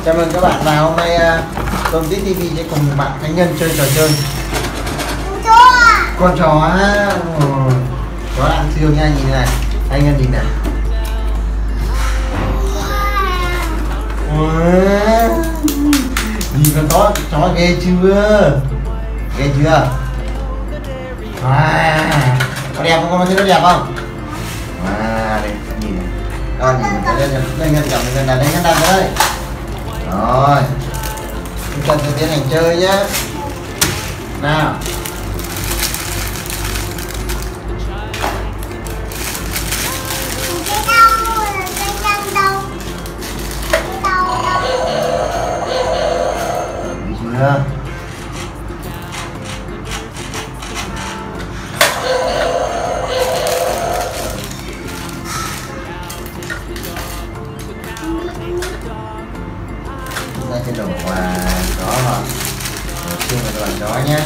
Chào mừng các bạn vào hôm nay Tôm Tít TV sẽ cùng bạn Khánh Nhân chơi trò chơi con chó. Chó ăn siêu nha, nhìn này anh Nhân nhìn này. Nhìn con chó ghê chưa, ghê chưa. Có đẹp không, con thấy nó đẹp không? Đây nhìn này. Rồi nhìn đây Nhân cầm lên là đây Nhân đặt đây. Rồi chúng ta sẽ tiến hành chơi nhé. Nào chưa? Chúng ta sẽ đổ vào chó vào, xương vào đoàn chó nhé.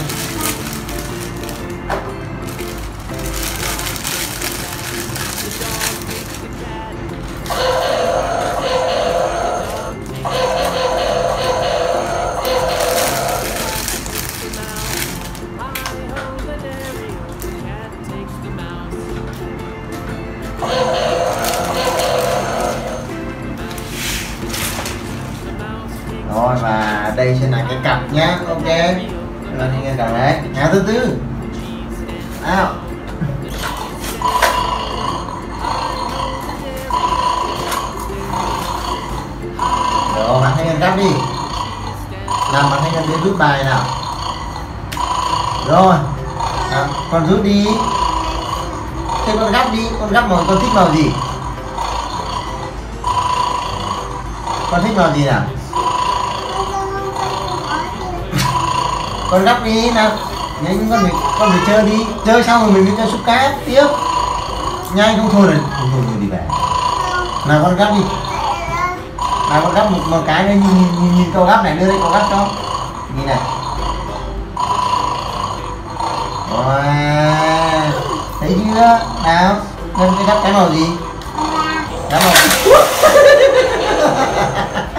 Rồi và đây sẽ là cái cặp nhá, ok. Rồi anh em cầm đấy, từ từ. Nào. Rồi bạn Thanh Nhân gắp đi. Làm bạn Thanh Nhân đến rút bài nào. Rồi. Con rút đi. Thế con gắp đi, con gắp màu, con thích màu gì? Con thích màu gì nào? Con gắp đi nào. Nhanh con phải chơi đi. Chơi xong rồi mình mới cho xúc cát tiếp. Nhanh không thôi rồi đi về. Nào con gắp đi. Nào con gắp một cái nữa, nhìn câu gắp này, đưa đây câu gắp cho. Nhìn này. Rồi. Thấy chưa? Nào, Nhân cái gắp cái màu gì? Cái màu